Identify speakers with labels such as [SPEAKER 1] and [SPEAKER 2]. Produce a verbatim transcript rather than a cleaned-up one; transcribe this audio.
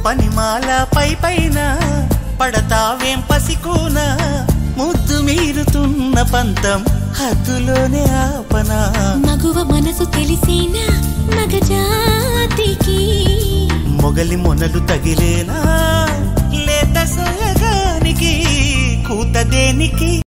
[SPEAKER 1] పనిమాల పై పైన పడతావేం పసికోన ముద్దు మీరుతున్న పంతం హద్దులోనే ఆపనా
[SPEAKER 2] మగువ మనసు తెలిసేనా మగజాతికి
[SPEAKER 1] మొగలి మొనలు తగిలేనా లేత సోయగానికి కూత దేనికి